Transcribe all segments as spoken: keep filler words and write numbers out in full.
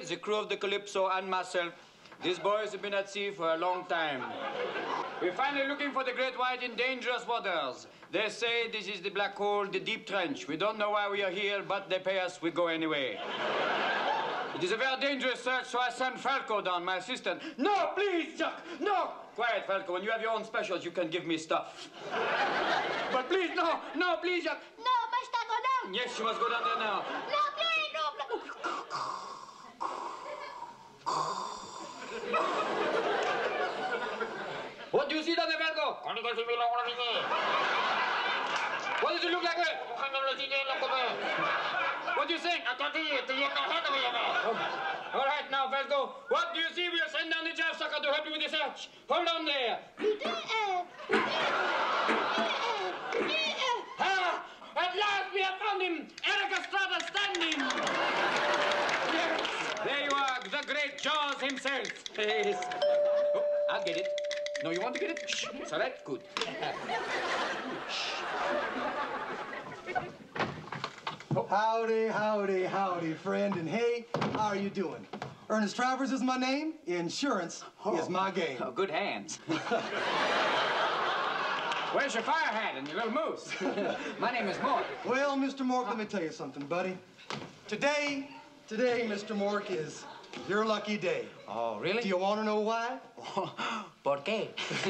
the crew of the Calypso, and myself, these boys have been at sea for a long time. We're finally looking for the great white in dangerous waters. They say this is the black hole, the deep trench. We don't know why we are here, but they pay us, we go anyway. It is a very dangerous search, so I sent Falco down, my assistant. No, please, Jack, no! Quiet, Falco. When you have your own specials, you can give me stuff. But please, no, no, please, Jack. No, must I go down? Yes, you must go down there now. No, please, no, please. What do you see down there, Falco? What does it look like? What do you think? Oh. All right, now, Falco, what do you see? We'll send down the jive sucker to help you with the search. Hold on there. Ah, at last we have found him. Eric Estrada standing. Yes, there you are, the great Jaws himself. Yes. Oh, I'll get it. No, you want to get it? Shh. It's all right? Good. Oh. Howdy, howdy, howdy, friend. And hey, how are you doing? Ernest Travers is my name. Insurance oh. is my game. Oh, good hands. Where's your fire hat and your little moose? My name is Mork. Well, Mister Mork, let me tell you something, buddy. Today, today, Mister Mork, is your lucky day. Oh, really? Do you want to know why? ¿Por qué?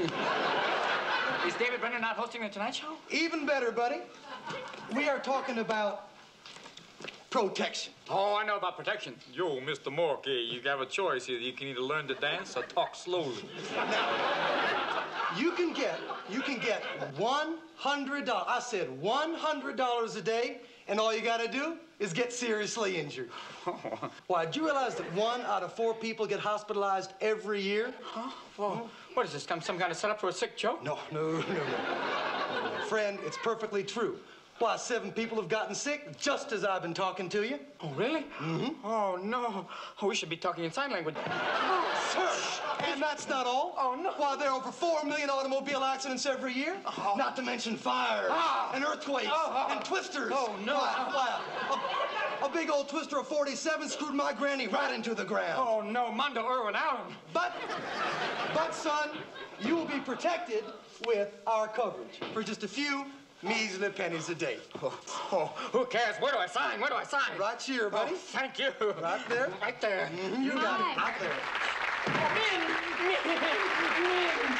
Is David Brenner not hosting the Tonight Show? Even better, buddy. We are talking about protection. Oh, I know about protection. Yo, Mister Mork, you have a choice here. You can either learn to dance or talk slowly. Now, you can get, you can get one hundred dollars. I said one hundred dollars a day, and all you got to do is get seriously injured. Oh. Why, do you realize that one out of four people get hospitalized every year? Huh? Well, what is this, some, some kind of setup for a sick joke? No, no, no, no. Friend, it's perfectly true. Why, seven people have gotten sick just as I've been talking to you. Oh, really? Mm-hmm. Oh, no. Oh, we should be talking in sign language. Oh, sir, and that's not all. Oh, no. Why, there are over four million automobile accidents every year. Oh. Not to mention fires oh. and earthquakes oh, oh. and twisters. Oh, no. Why, why, a, a big old twister of forty-seven screwed my granny right into the ground. Oh, no. Mondo Irwin Allen. But, but, son, you will be protected with our coverage for just a few measly pennies a day. Oh, oh, who cares? Where do I sign? Where do I sign? Right here, buddy. Oh, thank you. Right there. Right there. Mm-hmm. You got Hi. it. Right there. Oh, Min! Min! Min!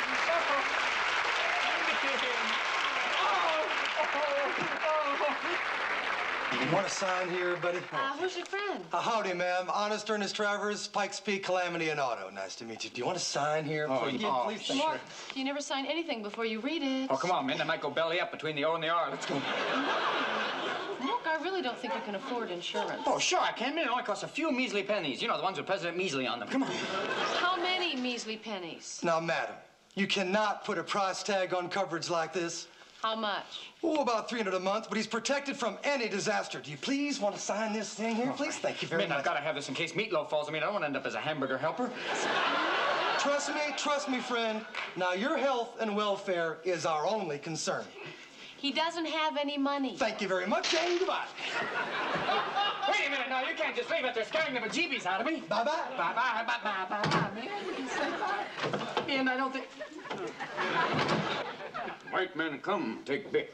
Oh, oh, oh, You want to sign here, buddy? Uh, who's your friend? Uh, howdy, ma'am. Honest Ernest Travers, Pikes Peak, Calamity, and Auto. Nice to meet you. Do you want to sign here? Oh, please? oh, please. sure. Mark, you never sign anything before you read it. Oh, come on, Min. I might go belly up between the O and the R. Let's go. Mark, I really don't think you can afford insurance. Oh, sure, I can, Min. It only costs a few measly pennies. You know, the ones with President Measly on them. Come on. How many measly pennies? Now, madam, you cannot put a price tag on coverage like this. How much? Oh, about three hundred dollars a month, but he's protected from any disaster. Do you please want to sign this thing here, please? Thank you very Min, much. I've got to have this in case Meatloaf falls. I mean, I don't want to end up as a hamburger helper. Trust me, trust me, friend. Now, your health and welfare is our only concern. He doesn't have any money. Thank you very much, and goodbye. Wait a minute now. You can't just leave it. They're scaring the bejeebies out of me. Bye-bye. Bye-bye, bye-bye, bye-bye, man. And I don't think... White men, come, take Bic.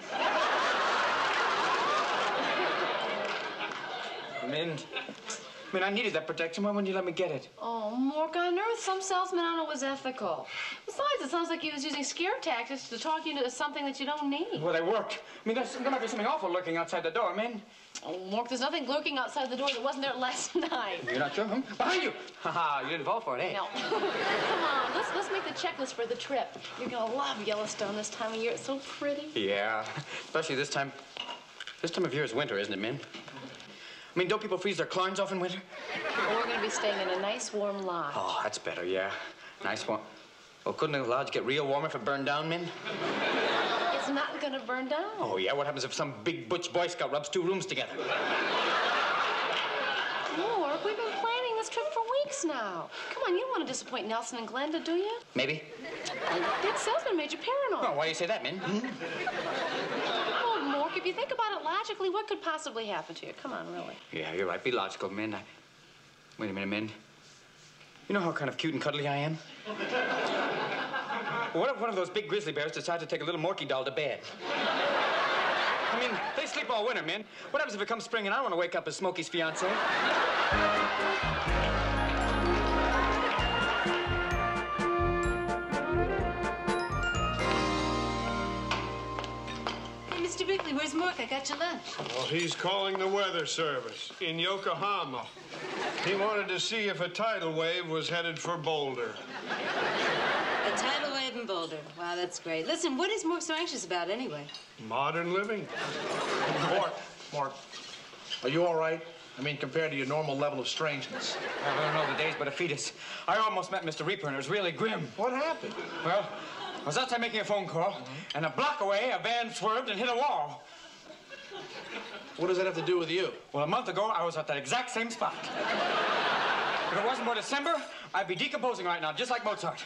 Min, Min, I needed that protection. Why wouldn't you let me get it? Oh, Mork, on earth, some salesman on it was ethical. Besides, it sounds like he was using scare tactics to talk you into something that you don't need. Well, they worked. I mean, there's, there might be something awful lurking outside the door, Min. Oh, Mork, there's nothing lurking outside the door that wasn't there last night. You're not sure, huh? Behind you! Ha-ha, you didn't fall for it, eh? No. Come on, let's, let's make the checklist for the trip. You're gonna love Yellowstone this time of year. It's so pretty. Yeah, especially this time. This time of year is winter, isn't it, Min? I mean, don't people freeze their clines off in winter? Well, we're gonna be staying in a nice warm lodge. Oh, that's better, yeah. Nice one. Well, couldn't the lodge get real warm if it burned down, Min? It's not gonna burn down. Oh, yeah? What happens if some big butch Boy Scout rubs two rooms together? Mork, we've been planning this trip for weeks now. Come on, you don't want to disappoint Nelson and Glenda, do you? Maybe. That salesman made you paranoid. Oh, why do you say that, Min? Hmm? Oh, Mork, if you think about it logically, what could possibly happen to you? Come on, really. Yeah, you're right. Be logical, Min. I... Wait a minute, Min. You know how kind of cute and cuddly I am? What if one of those big grizzly bears decides to take a little Morky doll to bed? I mean, they sleep all winter, Min. What happens if it comes spring and I want to wake up as Smokey's fiancé? Mister Bickley, where's Mork? I got your lunch. Well, he's calling the weather service in Yokohama. He wanted to see if a tidal wave was headed for Boulder. A tidal wave in Boulder. Wow, that's great. Listen, what is Mork so anxious about anyway? Modern living. Mork, Mork, are you all right? I mean, compared to your normal level of strangeness. I don't know the days but a fetus. I almost met Mister Reaper, and it was really grim. What happened? Well, I was outside making a phone call, mm-hmm. and a block away, a van swerved and hit a wall. What does that have to do with you? Well, a month ago, I was at that exact same spot. If it wasn't for December, I'd be decomposing right now, just like Mozart.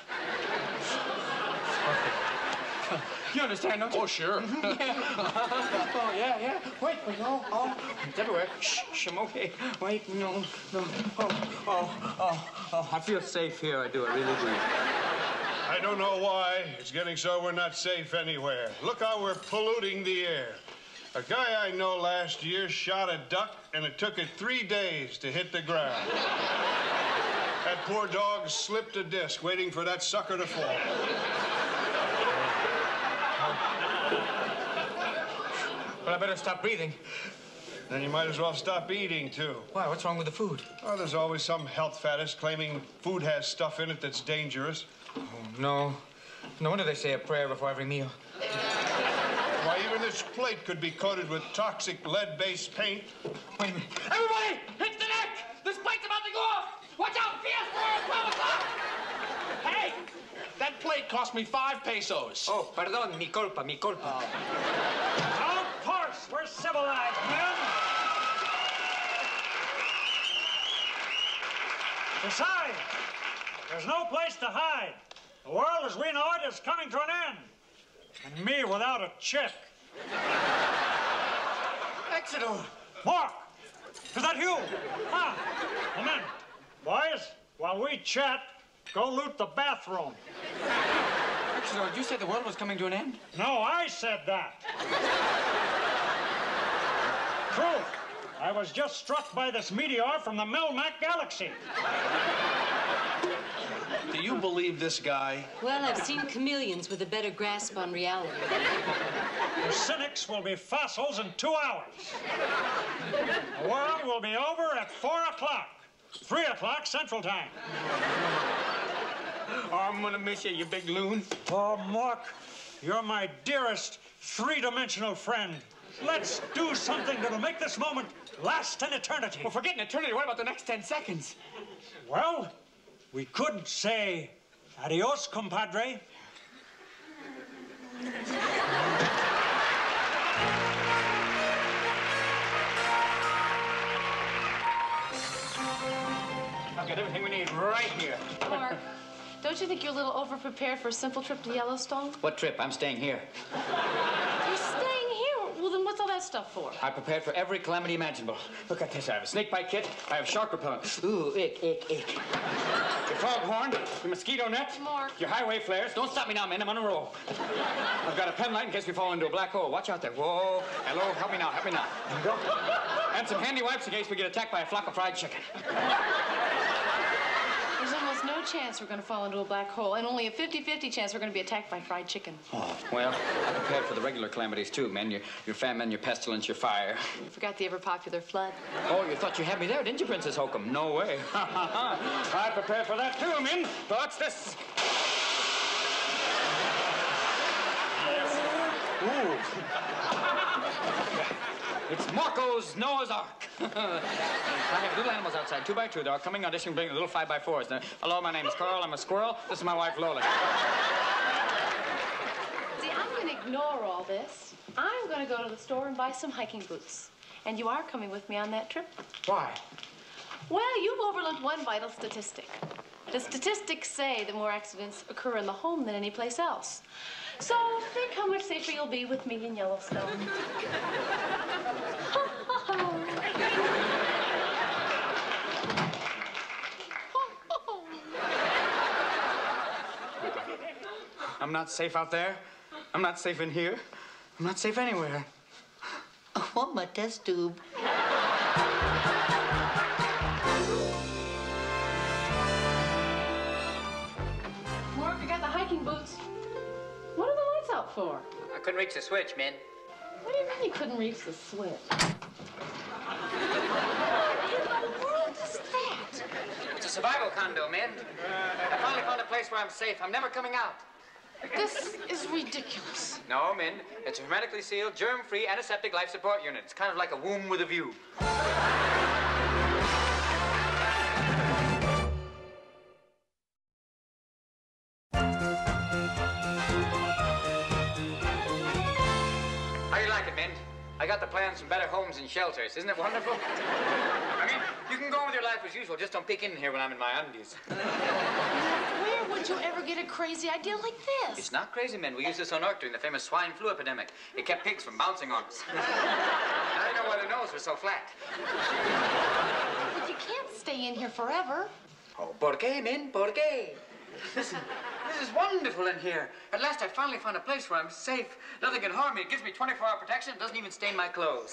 You understand, don't you? Oh, sure. Yeah. Oh, yeah, yeah. Wait, wait, no. Oh, it's everywhere. Shh, shh, I'm okay. Wait, no, no. Oh, oh, oh, oh. I feel safe here. I do. I really do. I don't know why. It's getting so we're not safe anywhere. Look how we're polluting the air. A guy I know last year shot a duck, and it took it three days to hit the ground. That poor dog slipped a disc waiting for that sucker to fall. Well, I better stop breathing. Then you might as well stop eating, too. Why? What's wrong with the food? Oh, there's always some health faddist claiming food has stuff in it that's dangerous. Oh, no. No wonder they say a prayer before every meal. Why, even this plate could be coated with toxic lead-based paint. Wait a minute. Everybody, hit the neck! This plate's about to go off! Watch out, fiesta, twelve o'clock! Hey! That plate cost me five pesos. Oh, pardon, mi culpa, mi culpa. Of course, we're civilized, men. Besides, there's no place to hide. The world as we know it is coming to an end. And me without a check. Exeter! Mork! Is that you? Ah, come in. Boys, while we chat, go loot the bathroom. Exeter, did you say the world was coming to an end? No, I said that. True. I was just struck by this meteor from the Melmac galaxy. Do you believe this guy? Well, I've seen chameleons with a better grasp on reality. The cynics will be fossils in two hours. The world will be over at four o'clock. Three o'clock Central Time. Oh, I'm gonna miss you, you big loon. Oh, Mork, you're my dearest three-dimensional friend. Let's do something that'll make this moment last an eternity. Well, forget an eternity. What about the next ten seconds? Well, we could say adios, compadre. I've got everything we need right here. Mark, don't you think you're a little over-prepared for a simple trip to Yellowstone? What trip? I'm staying here. You're staying here? Well, then what's all that stuff for? I prepared for every calamity imaginable. Look at this. I have a snake bite kit. I have shark repellent. Ooh, ick, ick, ick. Your foghorn, your mosquito net, Mark. your highway flares. Don't stop me now, man. I'm on a roll. I've got a pen light in case we fall into a black hole. Watch out there. Whoa. Hello. Help me now. Help me now. There we go. And some handy wipes in case we get attacked by a flock of fried chicken. There's almost no chance we're going to fall into a black hole, and only a fifty-fifty chance we're going to be attacked by fried chicken. Oh, well, I prepared for the regular calamities, too, man. Your, your famine, your pestilence, your fire. You forgot the ever-popular flood. Oh, you thought you had me there, didn't you, Princess Hokum? No way. I prepared for that, too, Min. What's this? Ooh. It's Marco's Noah's Ark. I have little animals outside, two by two. They're coming audition, bring little five by fours. Now, hello, my name is Carl. I'm a squirrel. This is my wife, Lola. See, I'm going to ignore all this. I'm going to go to the store and buy some hiking boots. And you are coming with me on that trip? Why? Well, you've overlooked one vital statistic. The statistics say that more accidents occur in the home than any place else. So think how much safer you'll be with me in Yellowstone. I'm not safe out there. I'm not safe in here. I'm not safe anywhere. I want my test tube. Mork, I got the hiking boots. What are the lights out for? I couldn't reach the switch, man. What do you mean you couldn't reach the switch? What in the world is that? It's a survival condo, man. I finally found a place where I'm safe. I'm never coming out. This is ridiculous. No, Min. It's a hermetically sealed, germ-free, antiseptic life support unit. It's kind of like a womb with a view. How you like it, Min? I got the plans from better homes and shelters. Isn't it wonderful? I mean, you can go on with your life as usual. Just don't peek in here when I'm in my undies. Where would you ever get a crazy idea like this? It's not crazy, men. We used this on Earth during the famous swine flu epidemic. It kept pigs from bouncing on us. Now you know why their nose was so flat. But you can't stay in here forever. Oh, por qué, men? Por qué? Listen, this is wonderful in here. At last I finally found a place where I'm safe. Nothing can harm me. It gives me twenty-four hour protection. It doesn't even stain my clothes.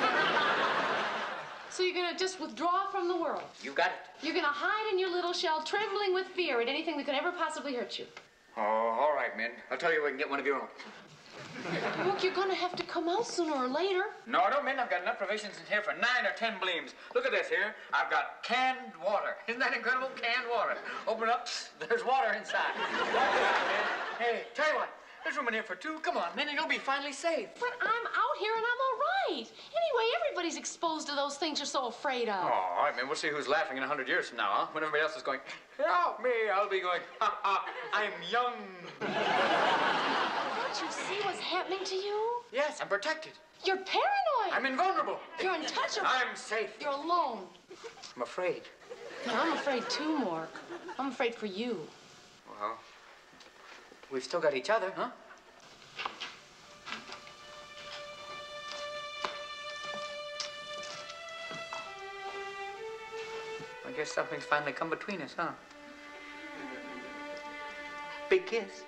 So you're gonna just withdraw from the world? You got it. You're gonna hide in your little shell, trembling with fear at anything that could ever possibly hurt you. Oh, all right, men. I'll tell you where we can get one of your own. Look, you're gonna have to come out sooner or later. No, I don't, men. I've got enough provisions in here for nine or ten bleams. Look at this here. I've got canned water. Isn't that incredible? Canned water. Open it up. There's water inside. Hey, tell you what. There's room in here for two. Come on, men, and you'll be finally safe. But I'm out here and I'm all right. Anyway, everybody's exposed to those things you're so afraid of. Oh, all right, man. We'll see who's laughing in a hundred years from now, huh? When everybody else is going, help me, I'll be going, ha, ha, I'm young. Don't you see what's happening to you? Yes, I'm protected. You're paranoid. I'm invulnerable. You're untouchable. I'm safe. You're alone. I'm afraid. No, I'm afraid too, Mork. I'm afraid for you. Well, we've still got each other, huh? I guess something's finally come between us, huh? Big kiss.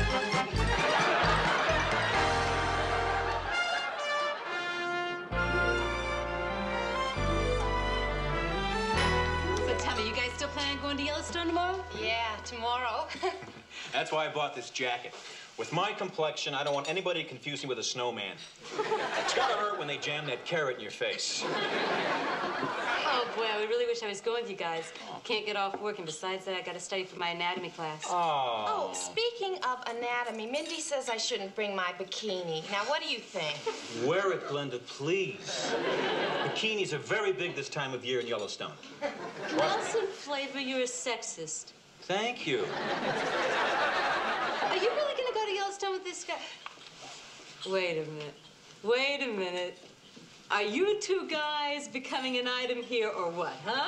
So tell me, you guys still planning on going to Yellowstone tomorrow? Yeah, tomorrow. That's why I bought this jacket. With my complexion, I don't want anybody to confuse me with a snowman. It's gotta hurt when they jam that carrot in your face. Oh, boy, I really wish I was going with you guys. Can't get off work, and besides that, I gotta study for my anatomy class. Oh. Oh, speaking of anatomy, Mindy says I shouldn't bring my bikini. Now, what do you think? Wear it, Glenda, please. Bikinis are very big this time of year in Yellowstone. Nelson Flavor, you're a sexist. Thank you. Are you really gonna go to Yellowstone with this guy? Wait a minute. Wait a minute. Are you two guys becoming an item here or what, huh?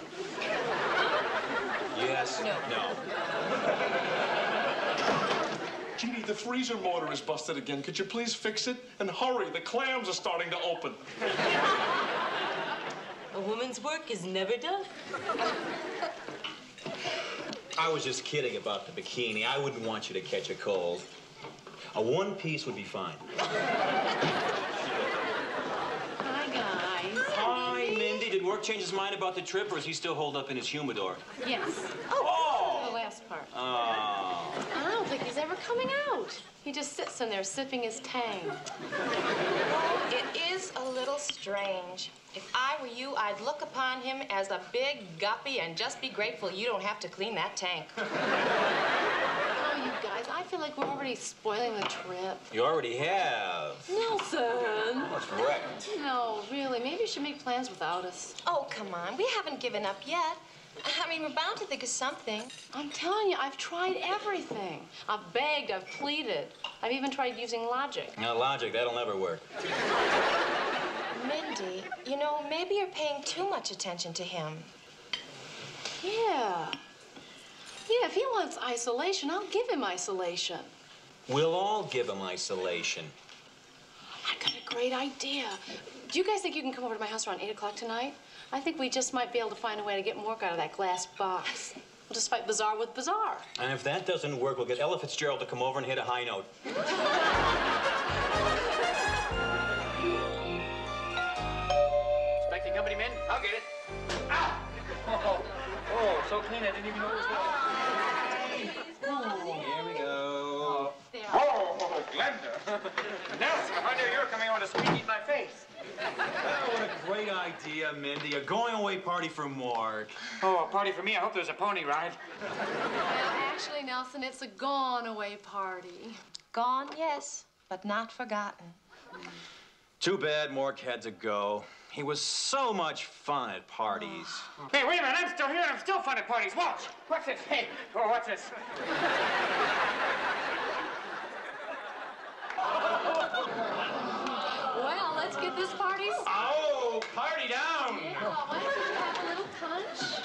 Yes. No. No. Jeannie, the freezer motor is busted again. Could you please fix it? And hurry, the clams are starting to open. A woman's work is never done. I was just kidding about the bikini. I wouldn't want you to catch a cold. A one piece would be fine. Hi, guys. Hi, Mindy. Did Mork change his mind about the trip, or is he still holed up in his humidor? Yes. Oh! The last part. Oh. I don't think he's ever coming out. He just sits in there sipping his tang. It is a little strange. If I were you, I'd look upon him as a big guppy and just be grateful you don't have to clean that tank. Oh, you guys, I feel like we're already spoiling the trip. You already have. Nelson! That's right. No, really, maybe you should make plans without us. Oh, come on. We haven't given up yet. I mean, we're bound to think of something. I'm telling you, I've tried everything. I've begged, I've pleaded. I've even tried using logic. Now, logic, that'll never work. Mindy, you know, maybe you're paying too much attention to him. Yeah. Yeah, if he wants isolation, I'll give him isolation. We'll all give him isolation. I got a great idea. Do you guys think you can come over to my house around eight o'clock tonight? I think we just might be able to find a way to get Mork out of that glass box. We'll just fight bazaar with bazaar. And if that doesn't work, we'll get Ella Fitzgerald to come over and hit a high note. Expecting company, men? I'll get it. Ow! Oh, oh, so clean I didn't even know it was there. Here we go. Oh, oh, Glenda. Nelson, if I knew you were coming on to squeak eat my face. Oh, what a great idea, Mindy. A going-away party for Mork. Oh, a party for me. I hope there's a pony ride. Well, actually, Nelson, it's a gone-away party. Gone, yes, but not forgotten. Too bad Mork had to go. He was so much fun at parties. Hey, wait a minute. I'm still here. I'm still fun at parties. Watch. What's this? Hey, oh, what's this? Well, let's get this party started. Oh, party down. Yeah, why don't you have a little punch?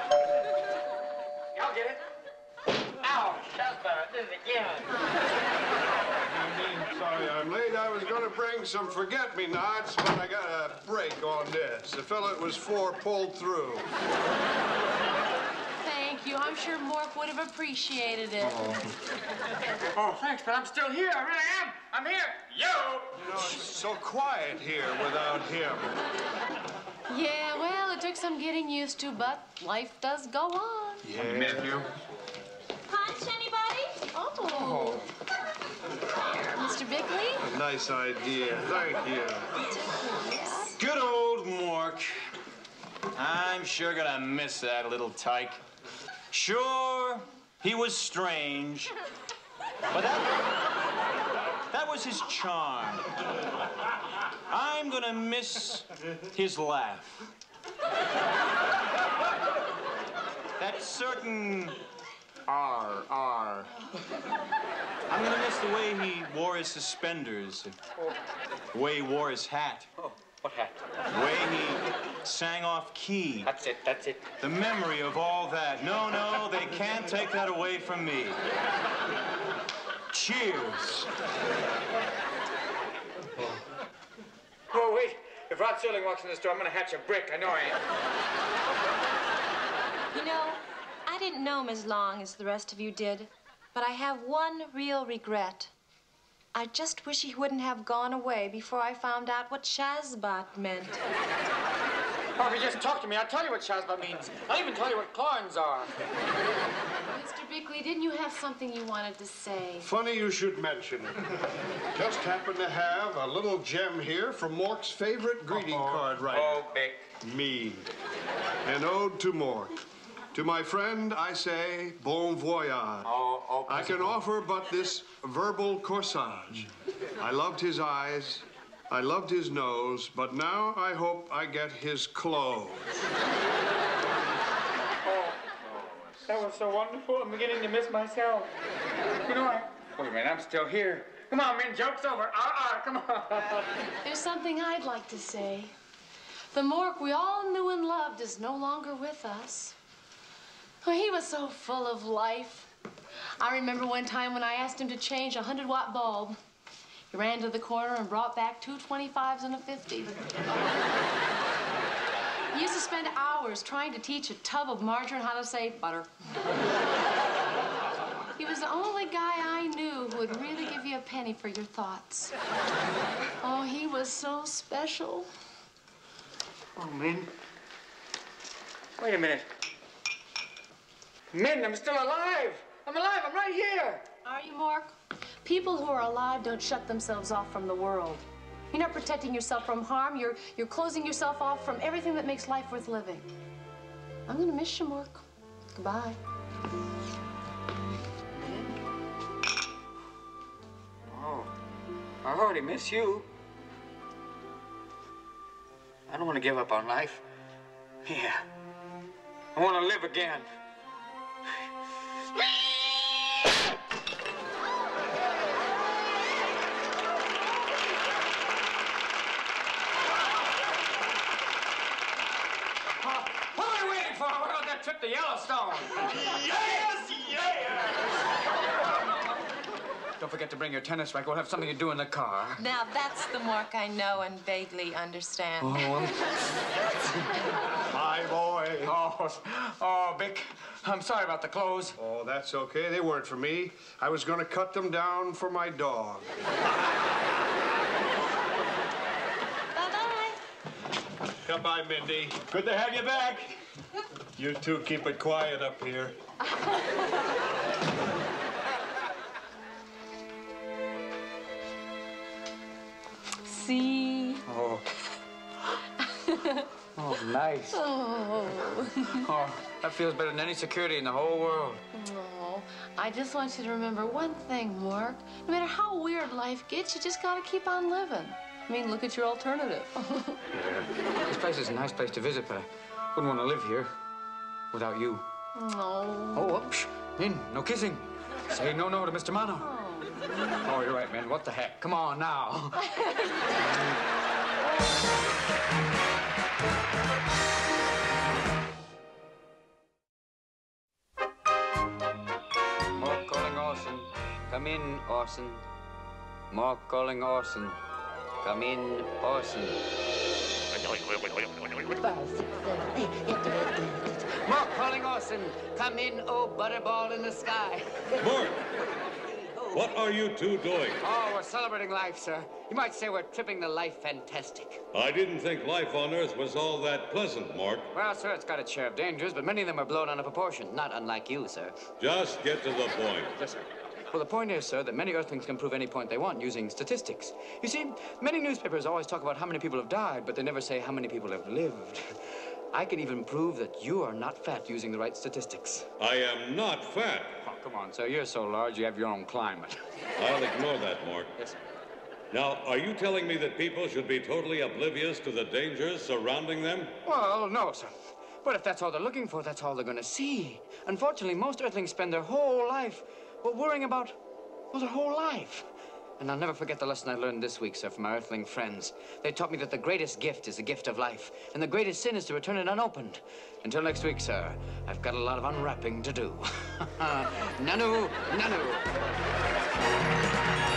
I'll get it. Ow, that's better. I did it again. Sorry I'm late. I was going to bring some forget-me-nots, but I got a break on this. The fellow it was for pulled through. Thank you. I'm sure Mork would have appreciated it. Oh. Oh, thanks, but I'm still here. I really am. I'm here. Yo! You know, it's so quiet here without him. Yeah, well, it took some getting used to, but life does go on. Yeah. Matthew. Punch, anybody? Oh. Mister Bickley? A nice idea. Thank you. Good old Mork. I'm sure gonna miss that little tyke. Sure, he was strange, but that, that was his charm. I'm gonna miss his laugh. That certain R, R. I'm gonna miss the way he wore his suspenders, the way he wore his hat. Oh, what hat? The way he sang off key. That's it, that's it. The memory of all that. No, no, they can't take that away from me. Cheers. Oh, wait. If Rod Serling walks in the store, I'm gonna hatch a brick. I know I am. You know, I didn't know him as long as the rest of you did, but I have one real regret. I just wish he wouldn't have gone away before I found out what Shazbot meant. Oh, if you just talk to me, I'll tell you what Shazbot means. I'll even tell you what corns are. Mister Bickley, didn't you have something you wanted to say? Funny you should mention it. Just happen to have a little gem here from Mork's favorite greeting Uh-oh. card writer. Oh, Bick. Me. An ode to Mork. To my friend, I say, bon voyage. Oh, oh, I can offer but this verbal corsage. I loved his eyes, I loved his nose, but now I hope I get his clothes. Oh, that was so wonderful. I'm beginning to miss myself. You know, I... Wait a minute, I'm still here. Come on, man, joke's over. Ah, ah, come on. There's something I'd like to say. The Mork we all knew and loved is no longer with us. Oh, he was so full of life. I remember one time when I asked him to change a hundred watt bulb. He ran to the corner and brought back two twenty-fives and a fifty. He used to spend hours trying to teach a tub of margarine how to say butter. He was the only guy I knew who would really give you a penny for your thoughts. Oh, he was so special. Oh, Min. Wait a minute. Min, I'm still alive. I'm alive. I'm right here. Are you, Mork? People who are alive don't shut themselves off from the world. You're not protecting yourself from harm. You're, you're closing yourself off from everything that makes life worth living. I'm going to miss you, Mork. Goodbye. Oh, I already miss you. I don't want to give up on life. Yeah. I want to live again. What am I waiting for? What about that trip to Yellowstone? Yes, yes! Don't forget to bring your tennis racket. We'll have something to do in the car. Now, that's the Mork I know and vaguely understand. Oh, My boy. oh, oh, Vic, I'm sorry about the clothes. Oh, that's okay. They weren't for me. I was going to cut them down for my dog. Bye-bye. Goodbye, Mindy. Good to have you back. You two keep it quiet up here. See? Oh. Oh, nice. Oh. Oh, that feels better than any security in the whole world. Oh, I just want you to remember one thing, Mork. No matter how weird life gets, you just gotta keep on living. I mean, look at your alternative. Yeah. This place is a nice place to visit, but I wouldn't want to live here without you. No. Oh, oh psh, Min, no kissing. Say no, no to Mister Mano. Oh, oh you're right, Min. What the heck? Come on now. Mork calling Orson. Come in, Orson. Mork calling Orson. Come in, Orson. Mork calling Orson. Come in, oh butterball in the sky. Mork! What are you two doing? Oh, we're celebrating life, sir. You might say we're tripping the life fantastic. I didn't think life on Earth was all that pleasant, Mork. Well, sir, it's got its share of dangers, but many of them are blown out of proportion. Not unlike you, sir. Just get to the point. Yes, sir. Well, the point is, sir, that many Earthlings can prove any point they want using statistics. You see, many newspapers always talk about how many people have died, but they never say how many people have lived. I can even prove that you are not fat using the right statistics. I am not fat. Oh, come on, sir. You're so large, you have your own climate. I'll ignore that, Mork. Yes, sir. Now, are you telling me that people should be totally oblivious to the dangers surrounding them? Well, no, sir. But if that's all they're looking for, that's all they're going to see. Unfortunately, most Earthlings spend their whole life well, worrying about, well, their whole life. And I'll never forget the lesson I learned this week, sir, from my Earthling friends. They taught me that the greatest gift is the gift of life, and the greatest sin is to return it unopened. Until next week, sir, I've got a lot of unwrapping to do. Nanu, nanu.